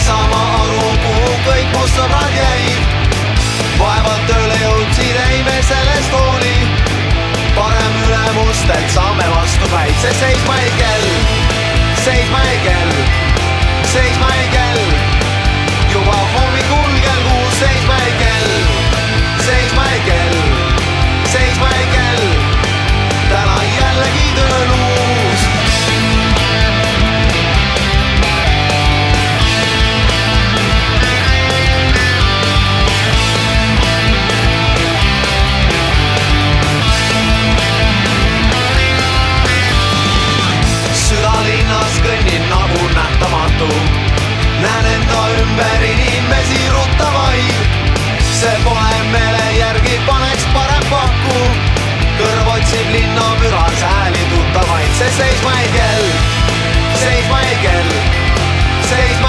sama aru, kuhu kõik mu sõbrad jäid. Vaevalt tööle jõudsid, ei me sellest hooli. Parem ülemustelt saame vastu päid, see seisma ei kell, seisma ei kell, seisma ei kell. Juba hommikul kell 6 seisma ei kell, seisma ei kell, seisma ei kell. Täna jällegi tööl uus. Südalinnas kõnnin nagu nähtamatu. Näen enda ümber inimesi ruttavaid. See pole meele järgi, paneks parem pakku. Kõrv otsib linna müras hääli tuttavaid. See seisma ei kell, seisma ei kell, seisma